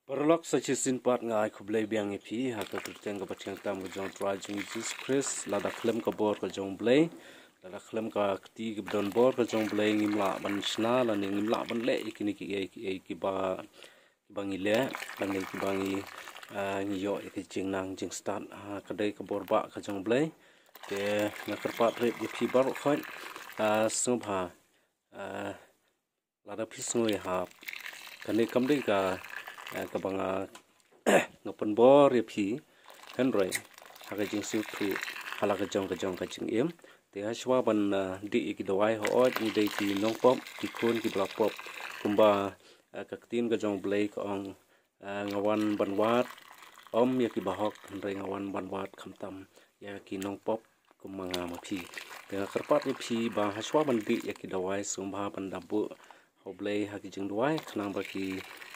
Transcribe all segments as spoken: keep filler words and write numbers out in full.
Perlok sachisin pat ngai kublai biang ipi haka kritiang ka pathiang tam ka jong try jing Jesus Christ lada klem ka bor ka jong blai lada klem ka kti ka don bor ka jong blai ngimla ban shna la ni ngimla ban le ikini ki ki ki ba ki bangi le la ni ki bangi ngi yo ki jing nang jing start ka dai ka bor ba ka jong blai te na kerpat rep ipi bar khoi subha lada pisngoi ha kani kamdei ka kabanga ngapan bor ya phi henroi haka jing su phi hala ka jong ka jong ka jing em te haswa ban di ki dawai ho ot ni dei ki nong pop ki kun ki blak pop kumba ka tin ka jong blai ka ong ngawan ban wat om ya ki bahok henroi ngawan ban wat khamtam ya ki nong pop kumanga ma phi te karpat ya phi ba haswa ban di ya ki dawai sumba ban dabu ho blai ha ki jing dawai khnang ba ki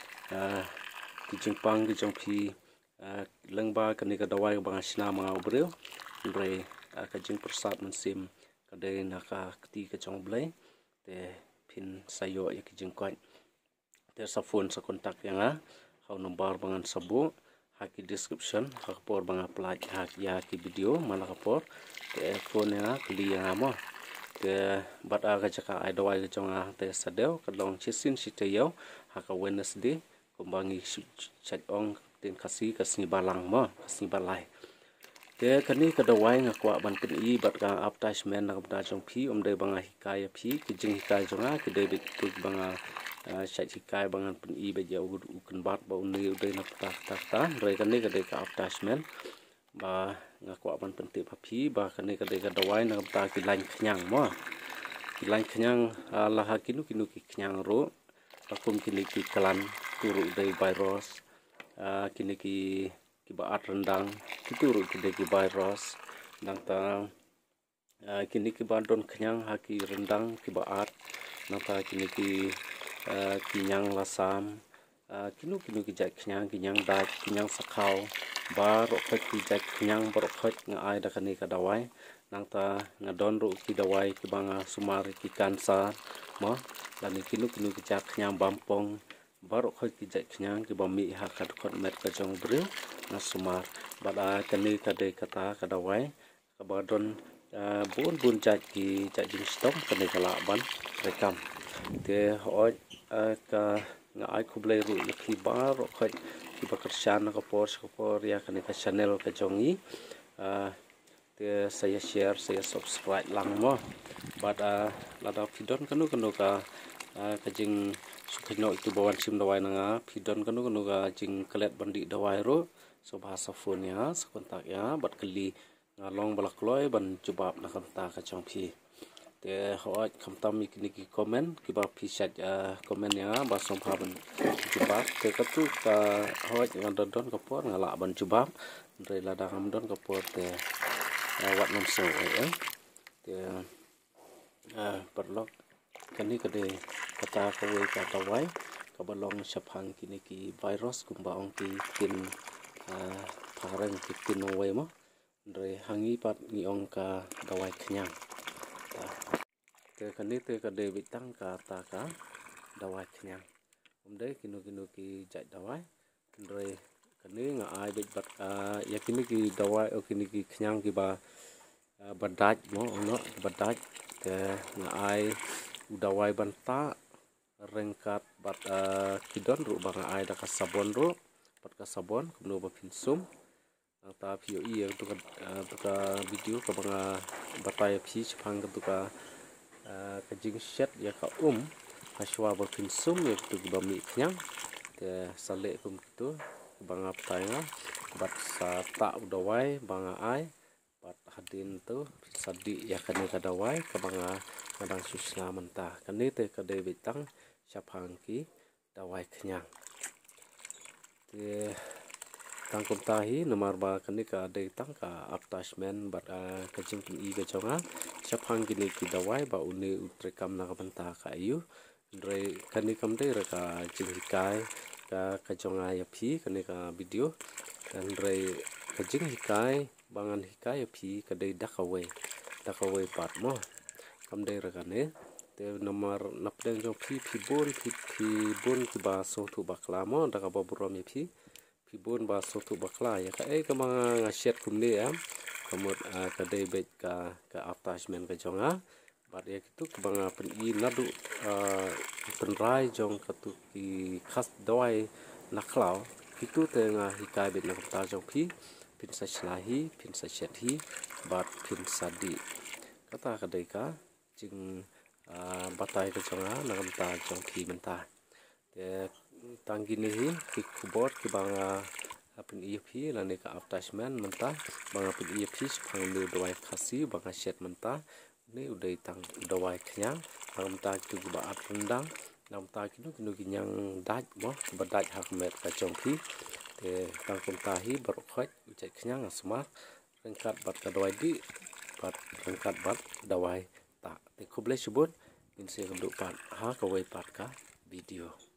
ki jingpang ki jongpi lengba kani ka dawai bang asna mga obreu bre ka jing persat mensim ka de na ka kti ka jong blai te pin sayo ya ki jing kwat te sa phone sa kontak yanga how number bangan sabu ha ki description ha por bang apply ha ya ki video mana ka por te phone ya kli ya mo te bat aga jaka ai dawai ka jong te sadeu ka long chisin sitayo ha ka Wednesday kumbangi chat ong tin kasi kasni balang mo kasni balai te kani ka dawai nga kwa ban pin i bat ka attachment na ka jong phi om de banga hikaya phi ki jing hikaya jonga ki de bit tu banga chat hikaya bangan pin i be ja u kan bat ba uni de na ta ta ta re kani ka de ka attachment ba nga kwa ban pin ti phi ba kani ka de ka dawai na ta ki lain khnyang mo ki lain khnyang la ha kinu kinu ki khnyang ro akum kini ki kalan turu dari virus kini ki ki baat rendang turu ki ki virus nang ta kini ki bandon kenyang haki rendang ki baat nang ta kini ki kinyang lasam kinu kinu ki jat kenyang kinyang dat kinyang sakau bar okhet ki jat kenyang bar okhet nga ai da kani ka dawai nang ta ngadon ru ki dawai ki banga sumar ki kansa mo lani kinu kinu ki jat kenyang bampong baru khoi ki jat khnyang ki bami ha kat khot met ka jong breu na sumar bada kani ka de kata ka dawai ka badon bun bun jat ki jat jing stom kani kala ban rekam te hoi ka nga ai khublai ru ki baru khoi ki bakarsan ka por ka por ya kani ka channel ka jongi te saya share saya subscribe lang mo bada lada pidon kanu kanu ka ka jing sukino itu bawan sim dawai nanga pidon kanu kanu ga jing kelet bandi dawai ro so bahasa phone ya so kontak ya bat keli ngalong balak loy ban jubab na kamta ka chongpi te hoat kamtam ikini ki komen ki ba pi chat komen ya ba som pha ban jubab te katu ka hoat ngadon don ka por ngala ban jubab re lada kam don ka por te wat nom so eh te perlok kani kade kata kawe kata wai kabalong sapang kini ki virus kumba ong ki kin parang ki tin wai mo re hangi pat ni ong ka dawai khnyang te kani te kade bitang ka ta ka dawai khnyang umde kinu kinu ki jat dawai re kani nga ai bit bat ya kini ki dawai o kini ki khnyang ki ba badaj mo ono badaj te nga ai dawai banta rengkat bat kidon ru bang ai da ka sabon ru bat ka sabon kumno ba pinsum ta pio i tu ka tu ka video ka bang batai phi chpang ka tu ka ka jing shet ya ka um haswa ba pinsum ya tu ba mi khnyang te sale kum tu bang aptai nga bat sa ta dawai bang ai bat hadin tu sadi ya kani ka dawai ka bang kadang susna mentah kani te ka de bitang sapang ki dawai khnyang te tang kum tahi nomor ba kani ka de tang ka attachment bat ka jing i ka chonga sapang kini ki dawai ba uni utrekam na ka banta ka ayu re kani kam de ra ka jing hikai ka ka chonga ya phi kani ka video dan re ka jing hikai bangan hikai ya phi ka de dakawe dakawe pat mo kam de ra ka ne te nomor napdeng jong pi pi bon pi pi bon ki ba so tu bakla mo da ka borom ye pi pi bon ba so tu bakla ya ka e ka mga ngashet kumne ya kamut ka dei bet ka ka attachment ka jonga bar ya kitu ka banga pen i nadu pen rai jong ka tu ki khas dawai naklau itu tengah hikai bet nak ta jong pi pin sa slahi pin sa shet hi bat pin sa di kata kadai ka jing batai ka jonga nakam ta jong pi menta te tanggi ni hi ki kubot ki banga apin I P lani ka attachment menta banga pin I P phang lu dawai khasi banga shet menta ni udai tang dawai khnya nakam ta tu ba at rendang nam ta kinu kinu kinyang daj mo badaj hak met ka jong pi te tang kum ta hi bar khoj ucai khnyang asma rengkat bat ka dawai di bat rengkat bat dawai ta te kuble subut min se kam du pat ha ka wai pat ka video